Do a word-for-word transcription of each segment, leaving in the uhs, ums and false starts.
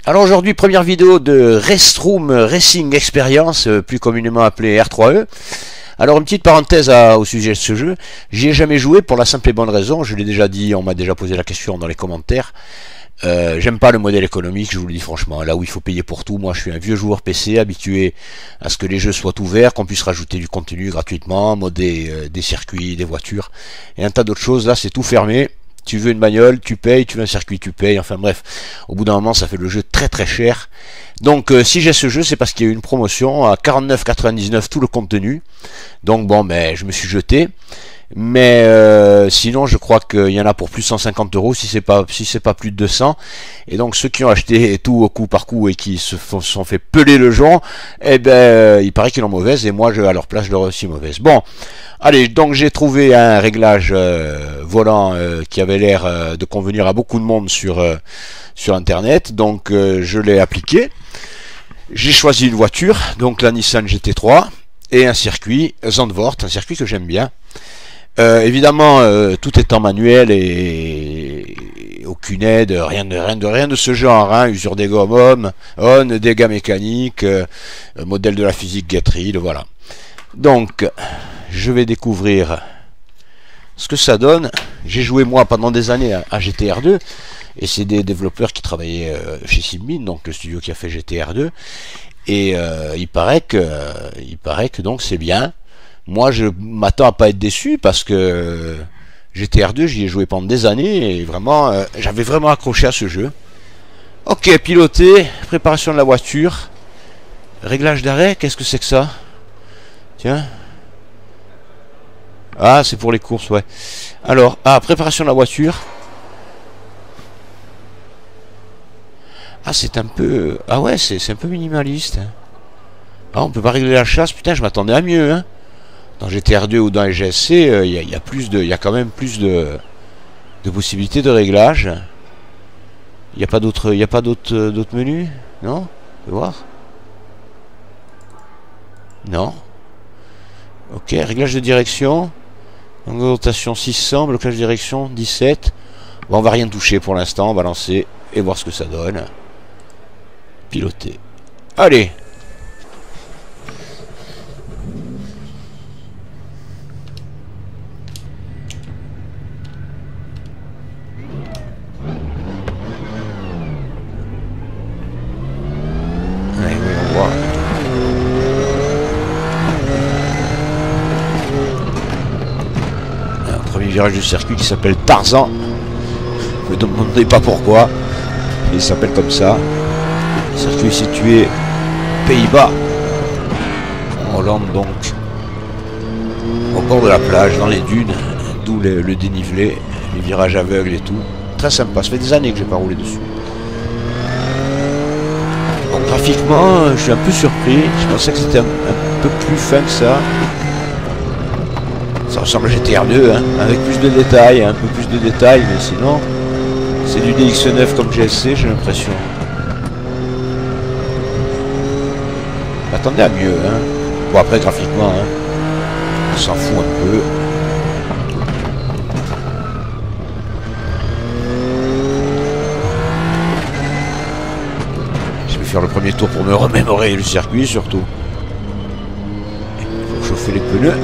Alors aujourd'hui, première vidéo de Restroom Racing Experience, plus communément appelé R trois E. Alors une petite parenthèse à, au sujet de ce jeu, j'y ai jamais joué pour la simple et bonne raison, je l'ai déjà dit, on m'a déjà posé la question dans les commentaires. Euh, j'aime pas le modèle économique, je vous le dis franchement, là où il faut payer pour tout. Moi je suis un vieux joueur P C habitué à ce que les jeux soient ouverts, qu'on puisse rajouter du contenu gratuitement, modder euh, des circuits, des voitures et un tas d'autres choses. Là c'est tout fermé. Tu veux une bagnole, tu payes, tu veux un circuit, tu payes, enfin bref, au bout d'un moment ça fait le jeu très très cher. Donc euh, si j'ai ce jeu, c'est parce qu'il y a eu une promotion à quarante-neuf quatre-vingt-dix-neuf tout le contenu. Donc bon, ben je me suis jeté. Mais euh, sinon je crois qu'il y en a pour plus de cent cinquante euros si c'est pas si c'est pas plus de deux cents. Et donc ceux qui ont acheté tout au coup par coup et qui se font, sont fait peler le jonc, eh ben euh, il paraît qu'ils l'ont mauvaise et moi je, à leur place je l'aurais aussi mauvaise. Bon, allez, donc j'ai trouvé un réglage euh, volant euh, qui avait l'air euh, de convenir à beaucoup de monde sur euh, sur internet. Donc euh, je l'ai appliqué. J'ai choisi une voiture, donc la Nissan G T trois et un circuit Zandvoort, un circuit que j'aime bien. Euh, évidemment, euh, tout est en manuel et, et aucune aide, rien de rien de rien de ce genre. Hein, usure des gommes, on, on dégâts mécaniques, euh, modèle de la physique Get-Read, voilà. Donc, je vais découvrir ce que ça donne. J'ai joué moi pendant des années à, à G T R deux et c'est des développeurs qui travaillaient euh, chez Simmin, donc le studio qui a fait G T R deux. Et euh, il paraît que, euh, il paraît que donc c'est bien. Moi, je m'attends à pas être déçu parce que G T R deux, j'y ai joué pendant des années et vraiment, euh, j'avais vraiment accroché à ce jeu. Ok, piloter, préparation de la voiture, réglage d'arrêt, qu'est-ce que c'est que ça? Tiens. Ah, c'est pour les courses, ouais. Alors, ah, préparation de la voiture. Ah, c'est un peu... Ah ouais, c'est un peu minimaliste. Ah, on peut pas régler la chasse, putain, je m'attendais à mieux, hein. Dans G T R deux ou dans G S C, il euh, y, y a plus de, il y a quand même plus de, de possibilités de réglage. Il n'y a pas d'autres, il y a pas d'autres, euh, d'autres menus, non? On peut voir. Non. Ok, réglage de direction, angle de rotation six cents, blocage de direction dix-sept. Bon, on va rien toucher pour l'instant, on va lancer et voir ce que ça donne. Piloter. Allez. Virage du circuit qui s'appelle Tarzan. Ne me demandez pas pourquoi. Il s'appelle comme ça. Le circuit est situé Pays-Bas, en Hollande donc, au bord de la plage, dans les dunes, d'où le, le dénivelé, les virages aveugles et tout. Très sympa. Ça fait des années que j'ai pas roulé dessus. Donc graphiquement, je suis un peu surpris. Je pensais que c'était un, un peu plus fin que ça. Ça ressemble à G T R deux, hein, avec plus de détails, un peu plus de détails, mais sinon, c'est du D X neuf comme G S C, j'ai l'impression. Attendez à mieux, hein. Bon, après, graphiquement, hein, on s'en fout un peu. Je vais faire le premier tour pour me remémorer le circuit, surtout. Il faut chauffer les pneus.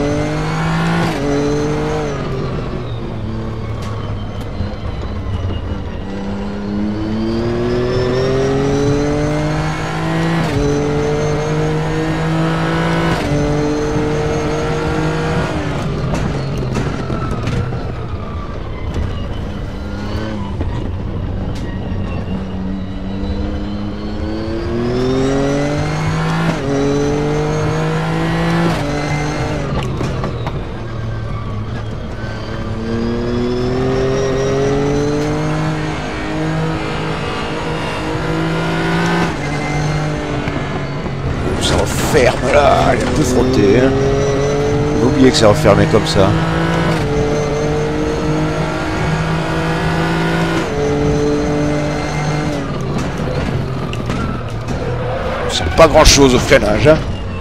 Ferme là, elle est un peu frottée. Hein. J'ai oublié que ça refermait comme ça. On sent pas grand chose au freinage. Hein.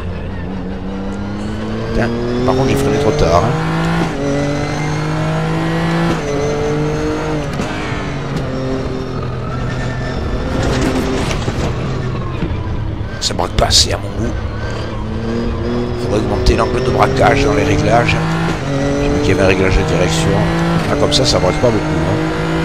Putain, par contre j'ai freiné trop tard. Hein. braque pas assez à mon goût. Il faudrait augmenter l'angle de braquage dans les réglages. J'ai vu qu'il y avait un réglage de direction. Ah, comme ça, ça braque pas beaucoup. Hein.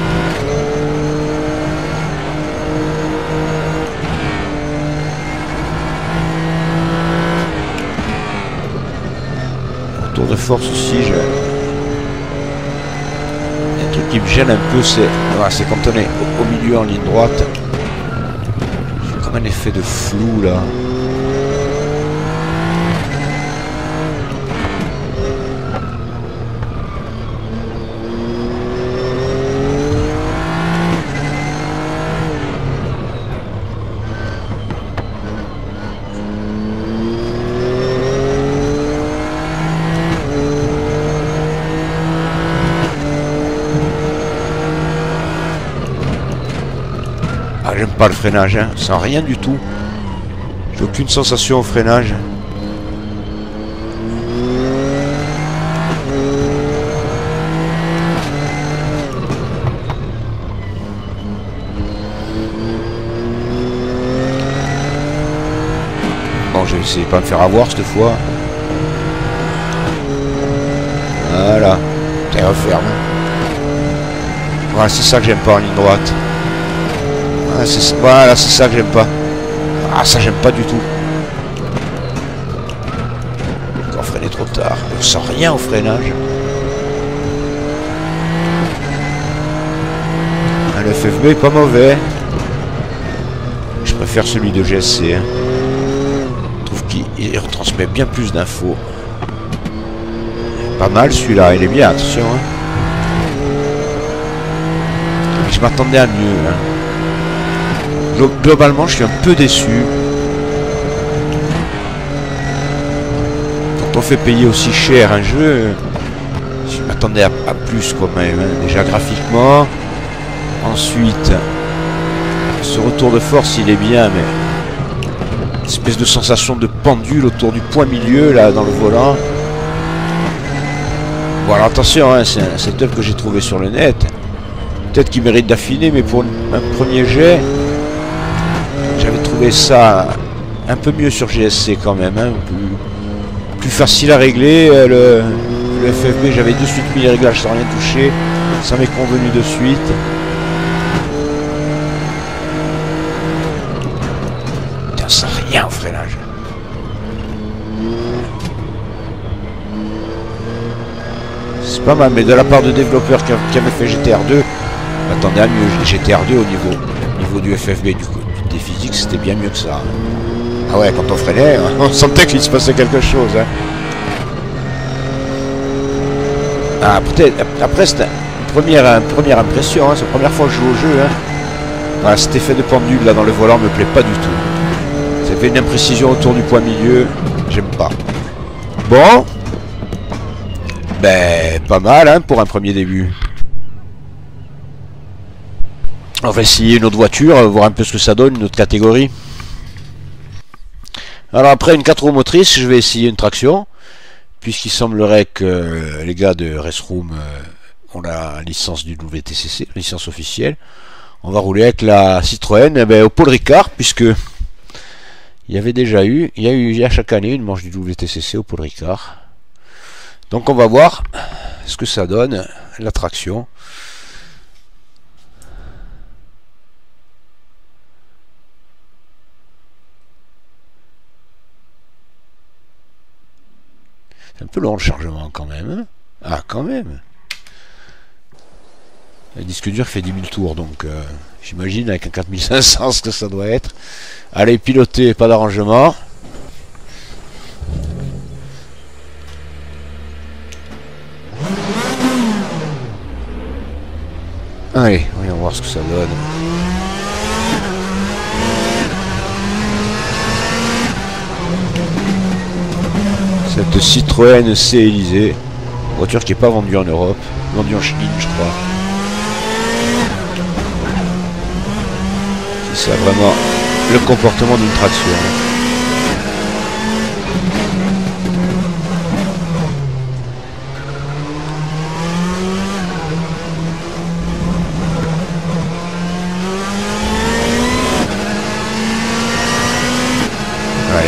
Tour de force aussi, je... il y a un truc qui me gêne un peu, c'est voilà, c'est quand on est au, au milieu en ligne droite. J'ai comme un effet de flou là. Ah, j'aime pas le freinage, hein. Sans rien du tout. J'ai aucune sensation au freinage. Bon, j'ai essayé de pas me faire avoir cette fois. Voilà. T'es referme. Voilà, c'est ça que j'aime pas en ligne droite. Ah, voilà, c'est ça que j'aime pas. Ah, ça j'aime pas du tout. Encore freiner trop tard. On sent rien au freinage. Ah, le F F B est pas mauvais. Je préfère celui de G S C. Hein. Je trouve qu'il retransmet bien plus d'infos. Pas mal celui-là, il est bien, attention. Hein. Je m'attendais à mieux. Hein. Globalement, je suis un peu déçu. Quand on fait payer aussi cher un jeu, je m'attendais à, à plus quand même. Hein. Déjà graphiquement. Ensuite, ce retour de force, il est bien, mais une espèce de sensation de pendule autour du point milieu, là, dans le volant. Bon, alors attention, hein, c'est un setup que j'ai trouvé sur le net. Peut-être qu'il mérite d'affiner, mais pour un premier jet... J'avais trouvé ça un peu mieux sur G S C quand même, hein, plus, plus facile à régler. Le, le F F B, j'avais de suite mis les réglages sans rien toucher, ça m'est convenu de suite. Putain, ça rien au freinage. C'est pas mal, mais de la part de développeurs qui, qui avaient fait G T R deux, attendez à mieux, G T R deux au niveau, au niveau du F F B du coup. Des physiques, c'était bien mieux que ça. Ah ouais, quand on freinait, on sentait qu'il se passait quelque chose. Hein. Ah, peut-être, après, c'était une première, une première impression. Hein. C'est la première fois que je joue au jeu. Hein. Voilà, cet effet de pendule là dans le volant me plaît pas du tout. Ça fait une imprécision autour du point milieu. J'aime pas. Bon. Ben, pas mal hein, pour un premier début. On va essayer une autre voiture, voir un peu ce que ça donne, une autre catégorie. Alors après une quatre roues motrices, je vais essayer une traction, puisqu'il semblerait que les gars de Restroom ont la licence du W T C C, la licence officielle. On va rouler avec la Citroën eh ben, au Paul Ricard, puisque il y avait déjà eu, il y a eu il y a chaque année une manche du W T C C au Paul Ricard. Donc on va voir ce que ça donne, la traction. C'est un peu long le chargement quand même. Hein. Ah, quand même. Le disque dur fait dix mille tours, donc euh, j'imagine avec un quatre mille cinq cents ce que ça doit être. Allez, piloter, pas d'arrangement. Allez, voyons voir ce que ça donne. Cette Citroën C Élysée, voiture qui n'est pas vendue en Europe, vendue en Chine je crois. C'est vraiment le comportement d'une traction.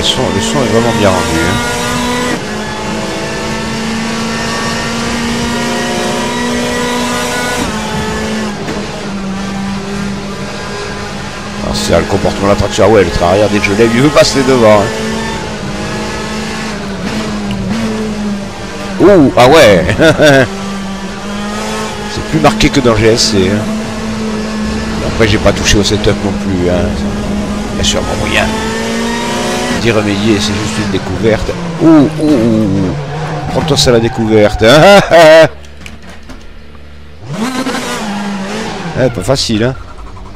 son, le son est vraiment bien rendu. Hein. C'est le comportement de la traction. Ah ouais, le train arrière, dès que je lève, il veut passer devant. Hein. Ouh, ah ouais. C'est plus marqué que dans G S C. Hein. Après, j'ai pas touché au setup non plus. Hein. Il y a sûrement moyen d'y remédier, c'est juste une découverte. Ouh, ouh, ouh. Prends-toi ça la découverte. Hein. Ouais, pas facile, hein.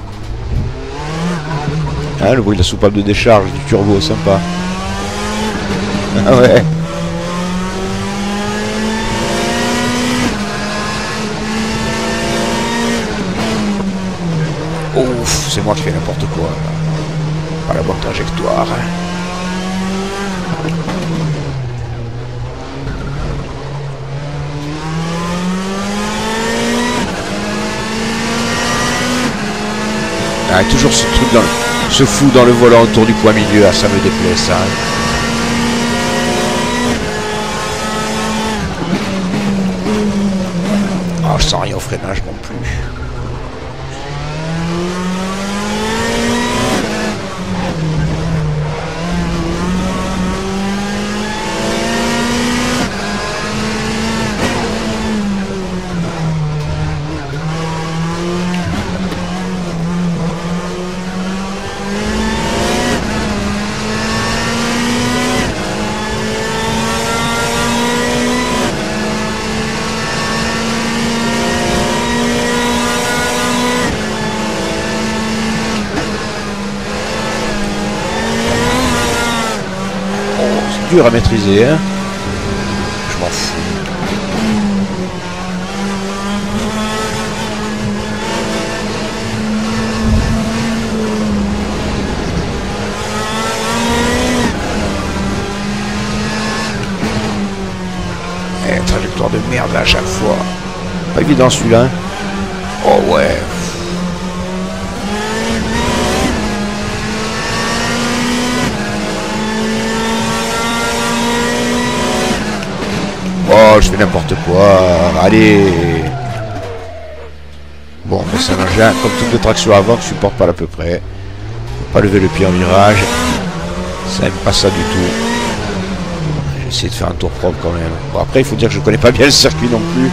Ah, le bruit de la soupape de décharge du turbo, sympa. Ah ouais. Ouf, c'est moi qui fais n'importe quoi. Pas la bonne trajectoire. Ah, toujours ce truc dans le... se fout dans le volant autour du poids milieu, ah, ça me déplaît ça. Ah, je sens rien au freinage non plus. Dur à maîtriser, hein. Je m'en fous. Eh, trajectoire de merde à chaque fois. Pas évident celui-là. Hein. Oh ouais. Oh, je fais n'importe quoi. Allez. Bon, mais c'est un engin, comme toutes les tractions avant, que je supporte pas à peu près. Pas lever le pied en virage. Ça n'aime pas ça du tout. J'ai essayé de faire un tour propre quand même. Bon, après, il faut dire que je connais pas bien le circuit non plus.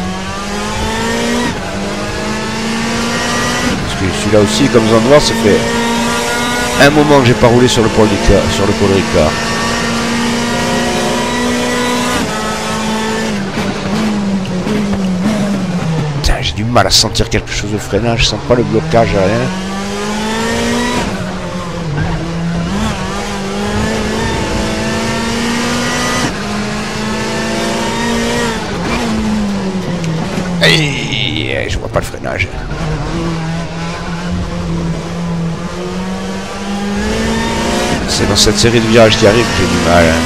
Parce que celui-là aussi, comme vous en voir, ça fait un moment que j'ai pas roulé sur le Paul Ricard. Sur le Paul Ricard. J'ai du mal à sentir quelque chose au freinage, je sens pas le blocage, rien. Hey, je vois pas le freinage. C'est dans cette série de virages qui arrive que j'ai du mal.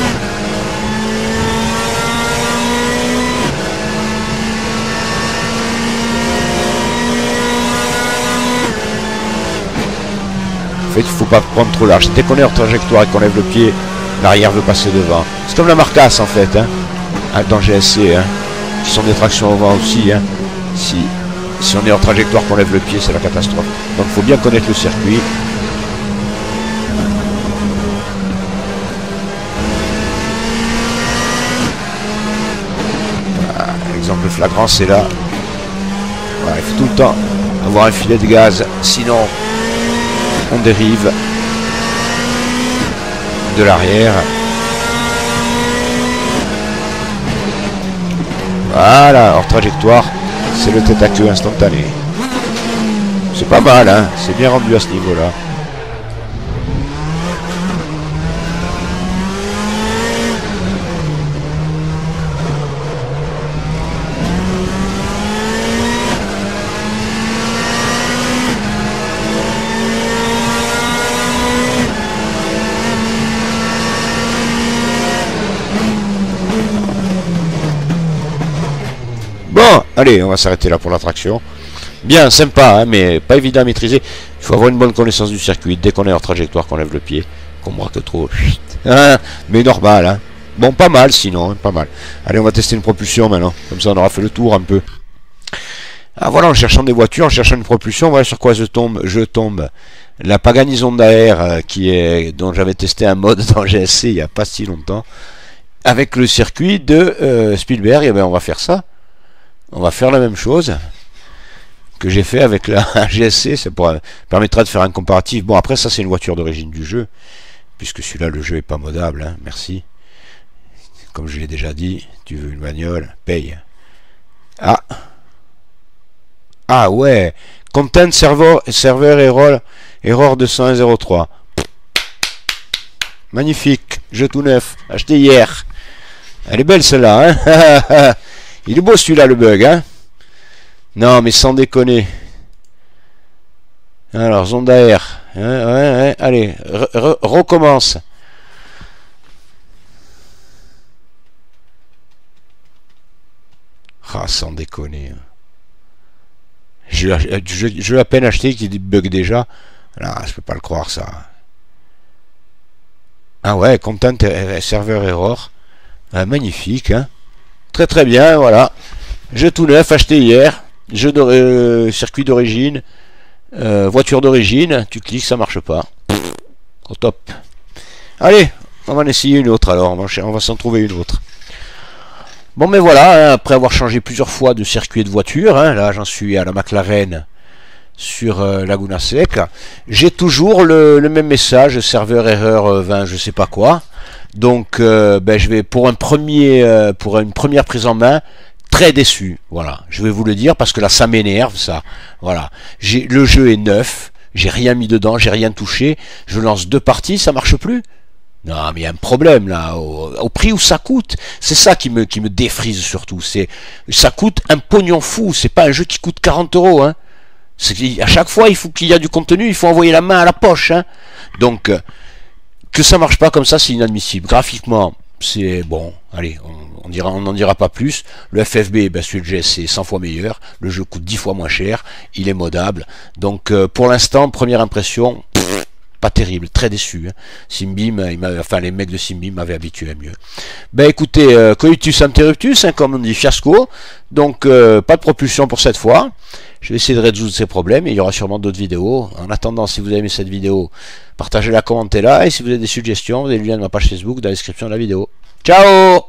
En fait, il faut pas prendre trop large. Dès qu'on est en trajectoire et qu'on lève le pied, l'arrière veut passer devant. C'est comme la Marcasse en fait, hein, dans G S C, hein, qui sont des tractions au vent aussi. Hein. Si, si on est en trajectoire, qu'on lève le pied, c'est la catastrophe. Donc il faut bien connaître le circuit. Voilà, l'exemple flagrant, c'est là. Voilà, il faut tout le temps avoir un filet de gaz, sinon on dérive de l'arrière. Voilà, hors trajectoire, c'est le tête à queue instantané. C'est pas mal, hein, c'est bien rendu à ce niveau-là. Bon, allez, on va s'arrêter là pour la traction. Bien, sympa, hein, mais pas évident à maîtriser. Il faut avoir une bonne connaissance du circuit. Dès qu'on est en trajectoire, qu'on lève le pied, qu'on braque trop. Hein, mais normal, hein. Bon, pas mal sinon, hein, pas mal. Allez, on va tester une propulsion maintenant. Comme ça, on aura fait le tour un peu. Ah voilà, en cherchant des voitures, en cherchant une propulsion, voilà sur quoi je tombe. Je tombe. La Pagani Zonda R, euh, qui est, dont j'avais testé un mode dans G S C il n'y a pas si longtemps, avec le circuit de euh, Spielberg. Et bien, on va faire ça. On va faire la même chose que j'ai fait avec la G S C. Ça pourra, permettra de faire un comparatif. Bon, après, ça, c'est une voiture d'origine du jeu, puisque celui-là, le jeu est pas modable. Hein, merci. Comme je l'ai déjà dit, tu veux une bagnole, paye. Ah. Ah ouais. Content server, server error, error deux cent un zéro trois. Magnifique. Jeu tout neuf. Acheté hier. Elle est belle celle-là. Hein. Il est beau celui-là, le bug. Hein. Non, mais sans déconner. Alors, Zonda R. Ouais, ouais, ouais. Allez, re re recommence. Ah, sans déconner. Je, je, je l'ai à peine acheté qu'il bug déjà. Là, je peux pas le croire, ça. Ah ouais, content server error. Ah, magnifique, hein. Très très bien, voilà. Jeu tout neuf, acheté hier. Jeu de euh, circuit d'origine. Euh, voiture d'origine. Tu cliques, ça marche pas. Au top. Allez, on va en essayer une autre alors. On va, on va s'en trouver une autre. Bon, mais voilà, hein, après avoir changé plusieurs fois de circuit de voiture, hein, là j'en suis à la McLaren sur euh, Laguna Seca, j'ai toujours le, le même message, serveur erreur euh, vingt, je sais pas quoi. Donc, euh, ben, je vais pour un premier, euh, pour une première prise en main, très déçu. Voilà, je vais vous le dire parce que là ça m'énerve, ça. Voilà, j'ai le jeu est neuf, j'ai rien mis dedans, j'ai rien touché. Je lance deux parties, ça marche plus. Non, mais il y a un problème là, au, au prix où ça coûte. C'est ça qui me, qui me défrise surtout. C'est, ça coûte un pognon fou. C'est pas un jeu qui coûte quarante euros. Hein. À chaque fois, il faut qu'il y a du contenu, il faut envoyer la main à la poche. Hein. Donc, euh, que ça marche pas comme ça, c'est inadmissible. Graphiquement, c'est bon. Allez, on, on dira, on n'en dira pas plus. Le F F B, ben, celui de G S C est cent fois meilleur. Le jeu coûte dix fois moins cher. Il est modable. Donc, euh, pour l'instant, première impression. Pas terrible, très déçu. Hein. Simbim, il enfin les mecs de Simbim m'avaient habitué à mieux. Ben écoutez, euh, coitus interruptus, hein, comme on dit, fiasco. Donc euh, pas de propulsion pour cette fois. Je vais essayer de résoudre ces problèmes et il y aura sûrement d'autres vidéos. En attendant, si vous avez aimé cette vidéo, partagez-la, commentez-la. Et si vous avez des suggestions, vous avez le lien de ma page Facebook dans la description de la vidéo. Ciao!